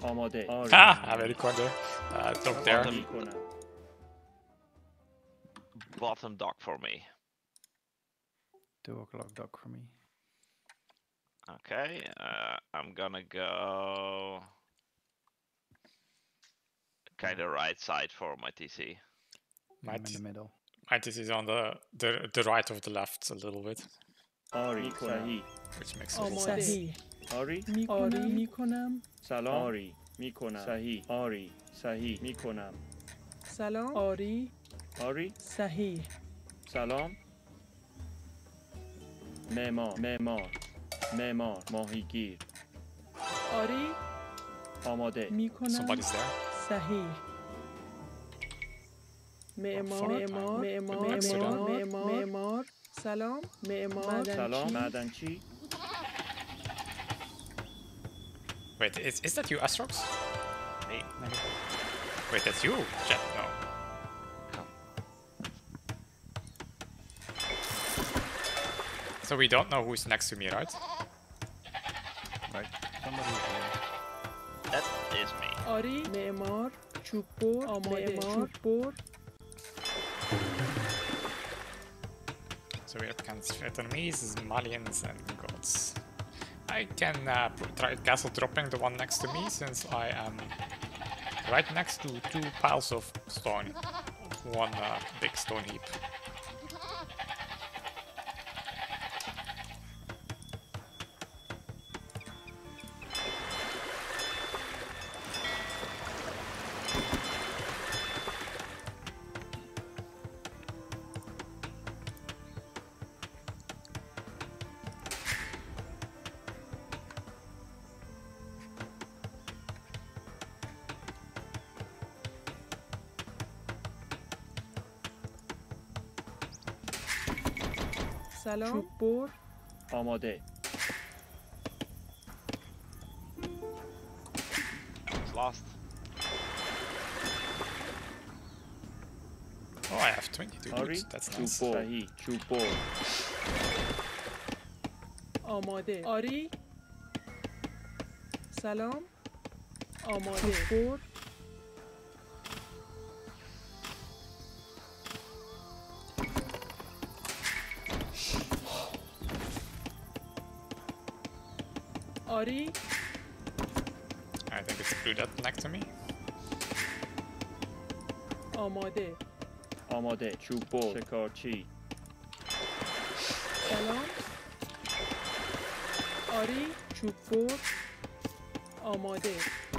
آماده. آری. Ah, very corner. Drop there. میکنم. Bottom dock for me. 2 o'clock dock for me. Okay, I'm gonna go kind of right side for my TC. My I'm in the middle. TC is on the right of the left a little bit, آری. صحیح. which makes it صحیح. آری. میکنم. سلام. آری. میکنم. صحیح. آری. صحیح. میکنم. سلام. آری. آری. صحیح. سلام. معمار. معمار. معمار. ماهیگیر. آری. آماده. میکنم. somebody's there. صحیح. معمار. معمار. سلام. معمار. سلام. معدنچی. Wait, is that you, Astrox? Me. Wait, that's you, Jet? No. So we don't know who's next to me, right? Right. Somebody here. That is me. آری. معمار. چوب بر. آماده. چوب بر. So we can threat enemies, Malians, and gods. I can try castle dropping the one next to me, since I am right next to 2 piles of stone. One big stone heap. سلام. چوب بر. آماده. It's lost. Oh, I have 22 آری. boots. That's چوب nice. بر. صحیح. چوب بر. آماده. آری. سلام. آماده. چوب بر. آری. I think it's blue that next to me. آماده. آماده. چوب بر. شکارچی. سلام. آری. چوب بر. آماده.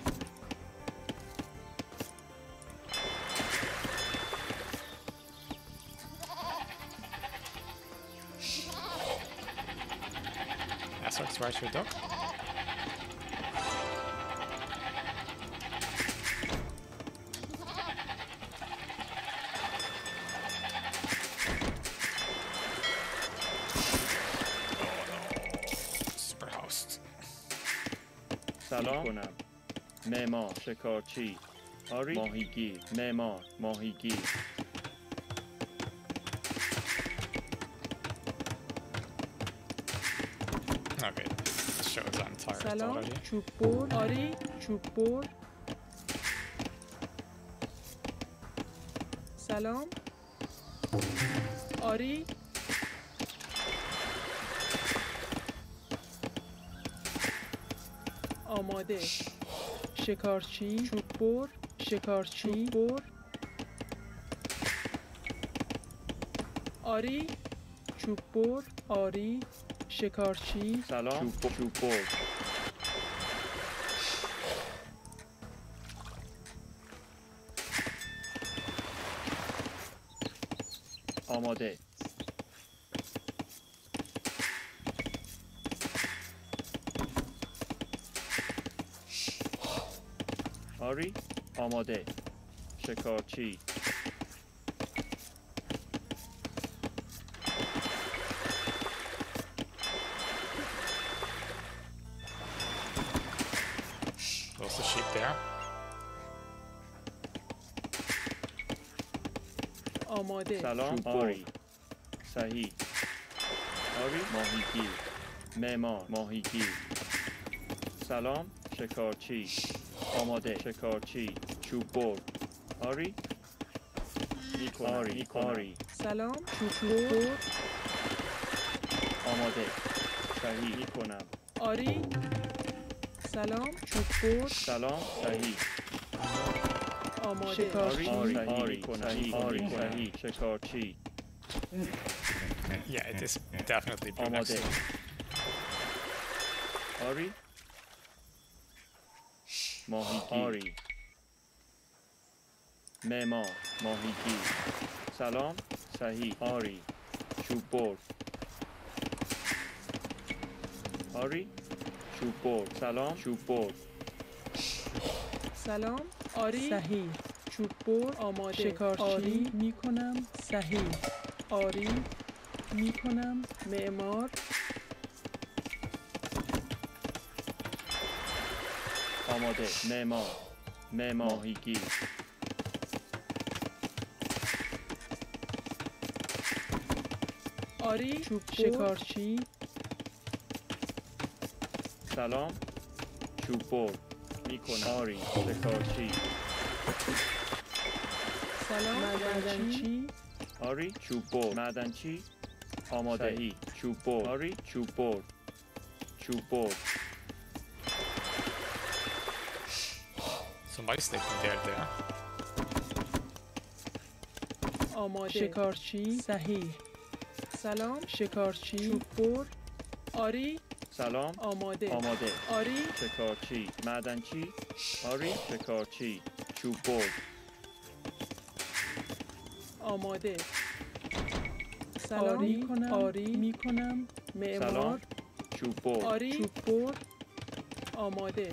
Astrox right your dog. Super host. سلام. کنم. معمار. شکارچی. آری. ماهیگیر. معمار. ماهیگیر. Okay, it shows I'm tired سلام. already. چوب بر. آری. چوب بر. سلام. آری. آماده. شکارچی. چوب بر. شکارچی. بر. آری. چوب بر. آری. شکارچی. سلام. چوب بر. آماده. آری. آماده. شکارچی. There's a sheep there. آماده. سلام. آری. صحیح. آری. ماهیگیر. معمار. ماهیگیر. سلام. شکارچی. آماده. شکارچی. چوب بر. آری. میکنم. آری. آری. سلام چوب بر. آماده. صحیح. میکنم. آری. سلام چوب بر. سلام. صحیح. آماده. آری. شکارچی. صحیح. صحیح. آری. صحیح. شکارچی. Yeah, it is definitely blue next آماده. to me. آری. ماهیگیر. آری. معمار. ماهیگیر. سلام. صحیح. آری. چوب بر. آری. چوب بر. سلام. چوب بر. سلام آری. صحیح. چوب بر. آماده. شکارچی. آری میکنم. صحیح. آری میکنم. معمار. آماده. معمار. معمار. ماهیگیر. آری چوب بر. شکارچی. سلام. چوب بر. میکنم. آری. شکارچی. سلام معدنچی. آری. چوب بر. معدنچی. آماده. صحیح. چوب بر. آری. چوب بر. چوب بر. Somebody's taking there. آماده. شکارچی. صحیح. سلام شکارچی. چوب بر. آری. سلام. آماده. آماده. آری. شکارچی. معدنچی. آری. شکارچی. چوب بر. آماده. سلام آری. میکنم. آری میکنم. معمار. سلام. چوب بر. آری. چوب بر. آماده.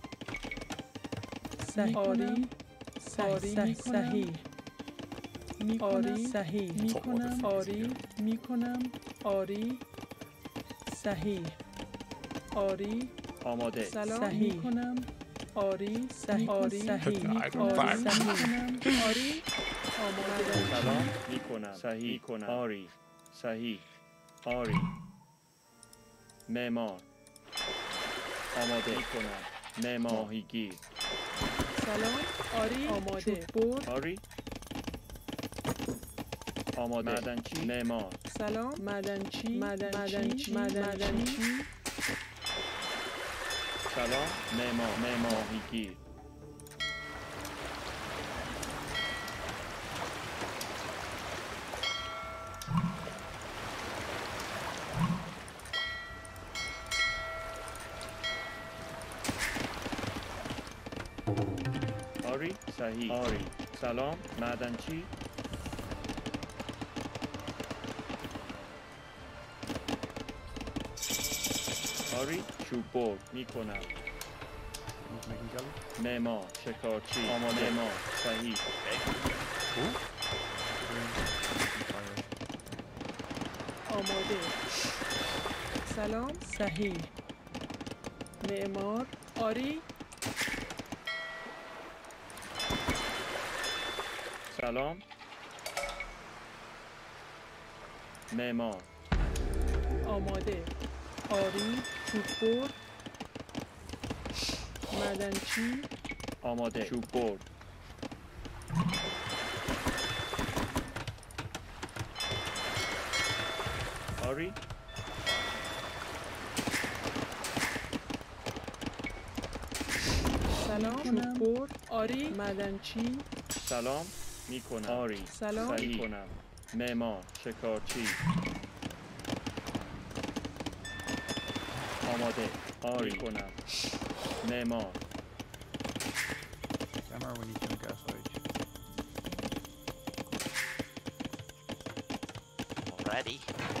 صحیح. آری. صحیح. صحیح. آری. صحیح. میکنم. آری. میکنم. آری. صحیح. آری. آماده. سلام. صحیح. میکنم. آری. صحیح. آری. صحیح. I don't آری. back. صحیح میکنم. آری. آماده. سلام. میکنم. صحیح کنم. آری. صحیح. آری. معمار. آماده. میکنم. معمار. ماهیگیر. سلام. آری. آماده. چوب بر. آری. آماده. معدنچی. معمار. سلام. معدنچی. معدنچی. معدنچی. سلام. معمار. معمار. ماهیگیر. آری. صحیح. آری. سلام. معدنچی. آری. چوب بر. میکنم. Someone's making gully. معمار. شکارچی. آماده. معمار. صحیح. Green. Making fire. آماده. سلام. صحیح. معمار. آری. سلام. معمار. آماده. آری. چوب بر. معدنچی. آماده. چوب بر. آری. سلام. چوب بر. آری. معدنچی. سلام. میکنم. آری. سلام. صحیح کنم. معمار. شکارچی. آماده. آری. کنم. معمار. Jammer, we need some gas outage. Already.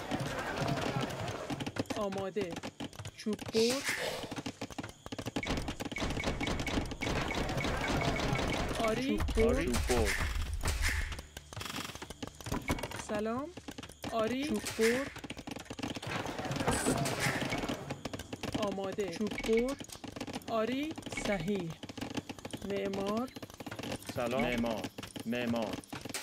آماده. چوب بر. آری. آری. چوب بر. سلام. آری. چوب بر. آماده. چوب بر. آری. صحیح. معمار. سلام. معمار. معمار.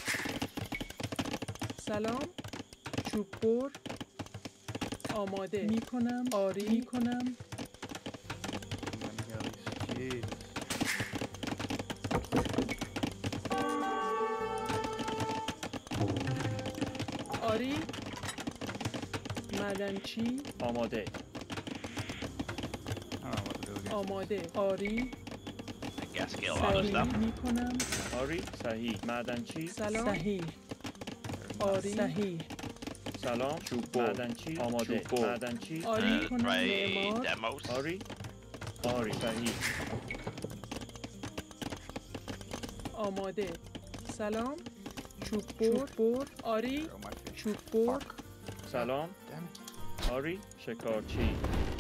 سلام. چوب بر. آماده. میکنم. آری. میکنم. Too many gullies. Jesus. آری معدنچی آماده آماده آری I guess kill other صحیح stuff. میکنم آری صحیح معدنچی سلام صحیح آری صحیح سلام چوب بر معدنچی آماده چوب بر معدنچی آری And کنم try معمار demos. آری آری صحیح آماده سلام چوب بر آری چوب بر سلام آری شکارچی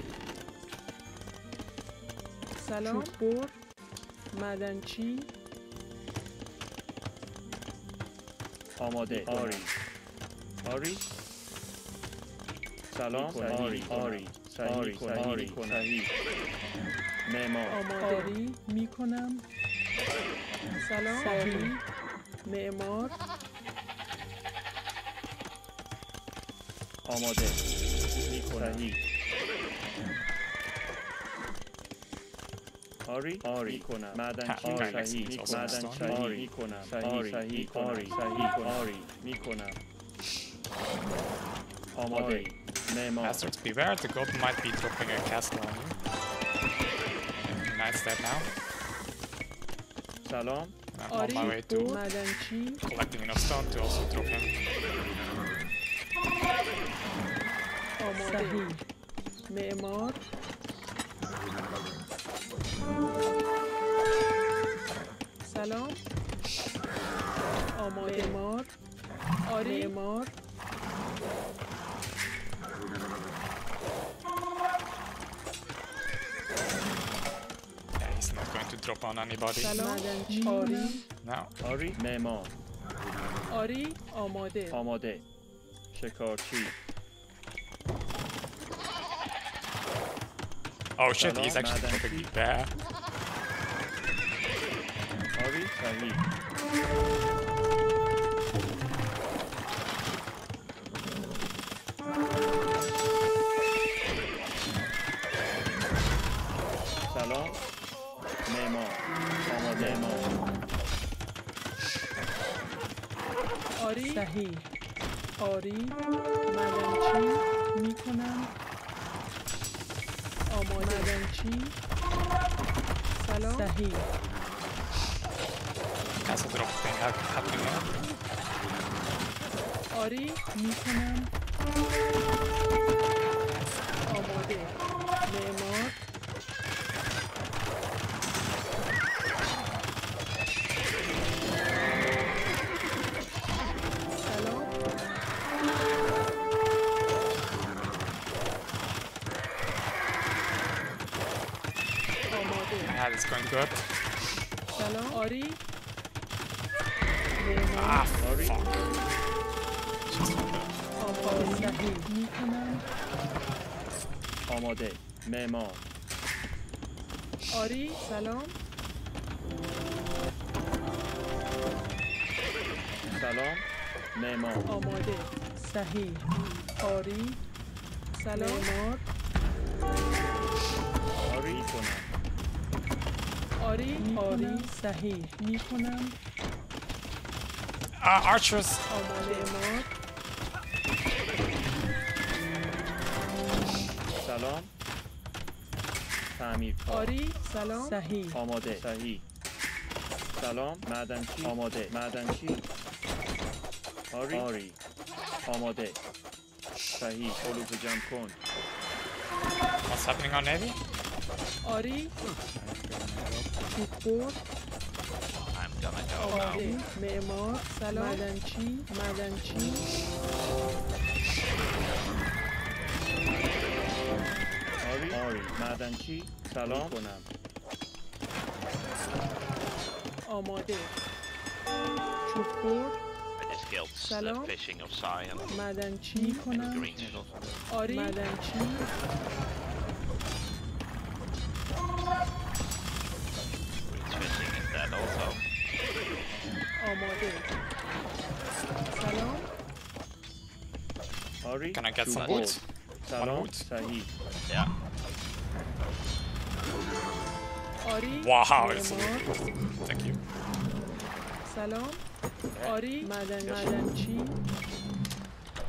سلام چوب بر معدنچی آماده آری آری سلام آری آری صحیح آری صحیح معمار آری میکنم سلام صحیح معمار آماده صحیح آری آری کنم معدنچی آری. صحیح Also معدنچی stone. آری کنم صحیح صحیح آری صحیح آری میکنم آماده معمار Bastards, beware, the goblin might be dropping a castle on you. Knight's dead now. سلام I'm on آری my way to معدنچی collecting enough stone to also drop him. آماده صحیح معمار سلام آماده معمار آری معمار Yeah, he's not going to drop on anybody. سلام معدنچی آری No. آری معمار آری آماده آماده شکارچی Oh shit, he's Salam, actually madam. dropping me there. آری صحیح سلام معمار آماده معمار آری صحیح آری معدنچی میکنم آماده معدنچی سلام صحیح Castle drop thing happening here. آری میکنم آماده معمار سلام آماده Yeah, it's going good. سلام آری معمار Ah, آری fuck. آماده صحیح میکنم آماده معمار آری سلام سلام معمار آماده صحیح آری سلام معمار آری کنم آری آری صحیح میکنم Archers! آماده معمار سلام تعمیرکار آری سلام صحیح آماده صحیح سلام معدنچی آماده معدنچی آری آری آماده صحیح علوف جمع کن What's happening on Navy? آری چوب I'm gonna go now. آماده معمار سلام معدنچی معدنچی آری آری معدنچی سلام کنم آماده چوب I just killed Salam. the fishing of Sion معدنچی and کنم green needles. آری معدنچی Green's fishing is dead also. آماده سلام آری Can I get some چوب wood? بر. سلام wood? صحیح Yeah. آری Wow, it's معمار Thank you. سلام آری معدنچی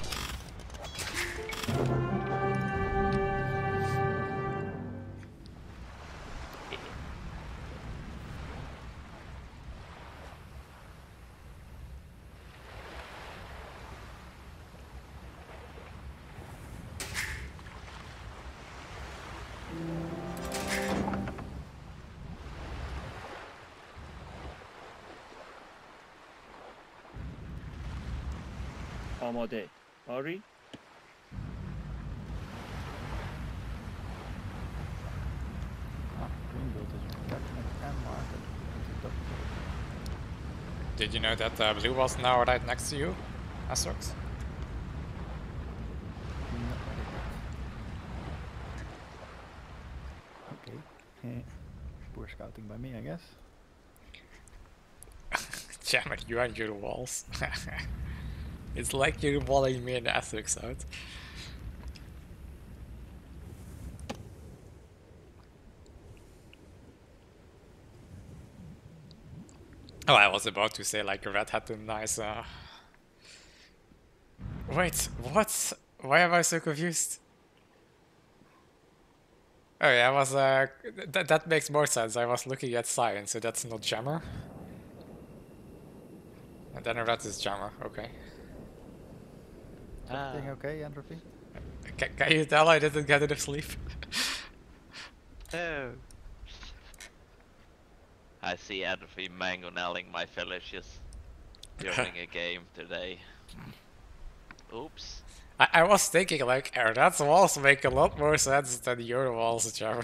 آماده. آری. Ah, green build is attachment and market. Did you know that blue was now right next to you, Astrox? Okay. Poor scouting by me, I guess. Jammer, you and your walls. It's like you're walling me and Astrox out. Oh, I was about to say like Red had a nice Wait, what? Why am I so confused? Oh yeah, I was that makes more sense. I was looking at science, so that's not Jammer. And then Red is Jammer, okay. Everything okay, Entropy? Can you tell I didn't get enough sleep? Oh. I see Entropy mangonelling my villages during a game today. Oops. I was thinking like, Red's walls make a lot more sense than your walls, Jammer.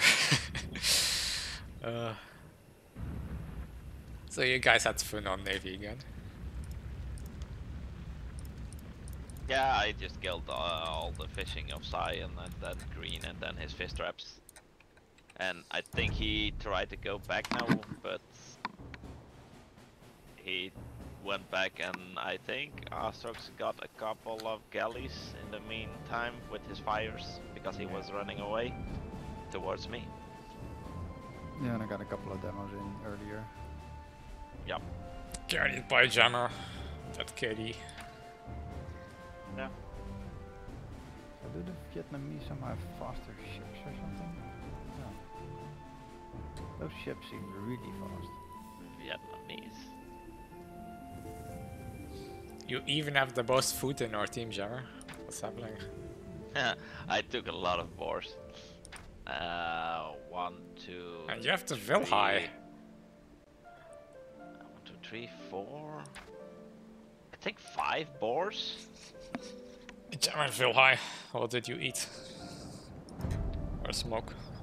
So you guys had fun on Navy again. Yeah, I just killed all the fishing of Cyan and then Green and then his fish traps. And I think he tried to go back now, but he went back and I think Astrox got a couple of galleys in the meantime with his fires because he was running away towards me. Yeah, and I got a couple of demos in earlier. Yep. Carried by Jammer. That kitty. Yeah. So do the Vietnamese somehow have faster ships or something? No. Those ships seem really fast. Vietnamese. You even have the most food in our team, Jammer. What's happening? I took a lot of boars. 1, 2. And you have to fill high. 1, 2, 3, 4. I think 5 boars. Jammer, fill high. What did you eat? Or smoke?